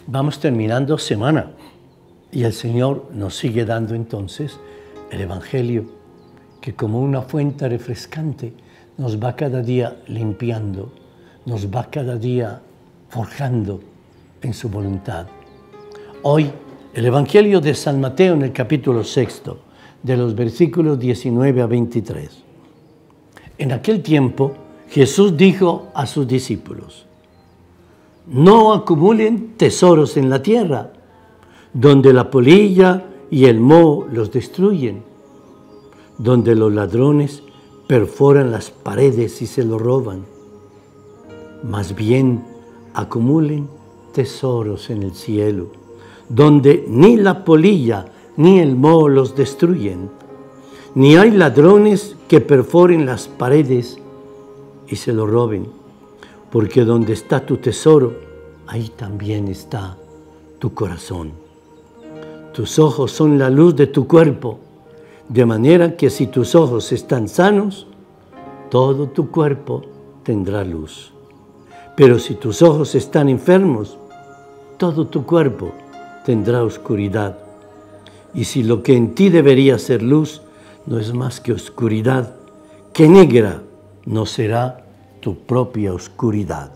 Vamos terminando semana y el Señor nos sigue dando entonces el Evangelio que como una fuente refrescante nos va cada día limpiando, nos va cada día forjando en su voluntad. Hoy el Evangelio de San Mateo en el capítulo 6, de los versículos 19 a 23. En aquel tiempo Jesús dijo a sus discípulos: no acumulen tesoros en la tierra, donde la polilla y el moho los destruyen, donde los ladrones perforan las paredes y se lo roban. Más bien acumulen tesoros en el cielo, donde ni la polilla ni el moho los destruyen, ni hay ladrones que perforen las paredes y se lo roben. Porque donde está tu tesoro, ahí también está tu corazón. Tus ojos son la luz de tu cuerpo, de manera que si tus ojos están sanos, todo tu cuerpo tendrá luz. Pero si tus ojos están enfermos, todo tu cuerpo tendrá oscuridad. Y si lo que en ti debería ser luz no es más que oscuridad, qué negra no será tu propia oscuridad.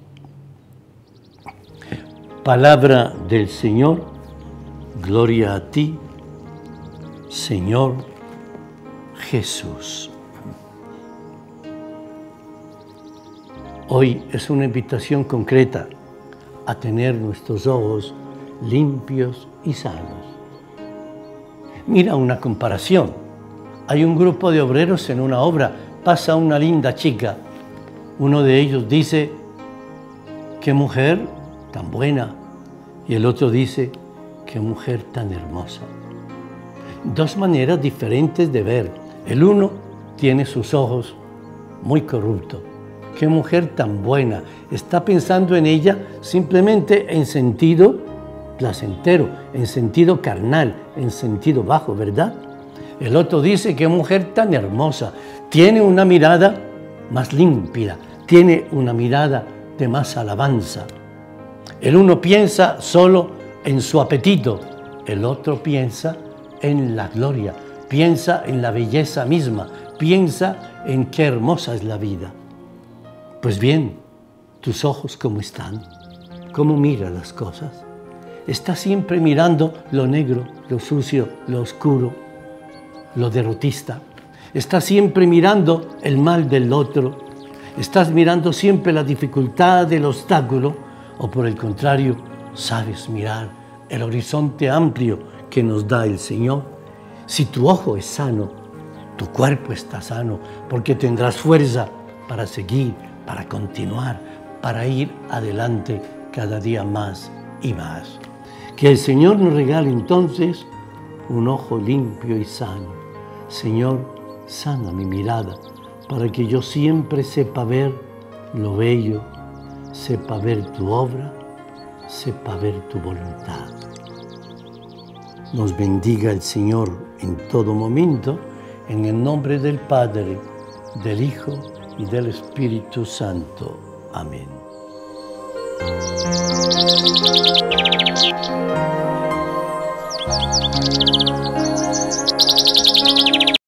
Palabra del Señor, gloria a ti, Señor Jesús. Hoy es una invitación concreta a tener nuestros ojos limpios y sanos. Mira una comparación. Hay un grupo de obreros en una obra, pasa una linda chica. Uno de ellos dice: qué mujer tan buena, y el otro dice: qué mujer tan hermosa. Dos maneras diferentes de ver. El uno tiene sus ojos muy corruptos. Qué mujer tan buena. Está pensando en ella simplemente en sentido placentero, en sentido carnal, en sentido bajo, ¿verdad? El otro dice: qué mujer tan hermosa. Tiene una mirada más limpia, tiene una mirada de más alabanza. El uno piensa solo en su apetito, el otro piensa en la gloria, piensa en la belleza misma, piensa en qué hermosa es la vida. Pues bien, tus ojos, ¿cómo están? ¿Cómo miras las cosas? ¿Estás siempre mirando lo negro, lo sucio, lo oscuro, lo derrotista? ¿Estás siempre mirando el mal del otro? ¿Estás mirando siempre la dificultad del obstáculo? ¿O por el contrario, sabes mirar el horizonte amplio que nos da el Señor? Si tu ojo es sano, tu cuerpo está sano, porque tendrás fuerza para seguir, para continuar, para ir adelante cada día más y más. Que el Señor nos regale entonces un ojo limpio y sano. Señor, sana mi mirada, para que yo siempre sepa ver lo bello, sepa ver tu obra, sepa ver tu voluntad. Nos bendiga el Señor en todo momento, en el nombre del Padre, del Hijo y del Espíritu Santo. Amén.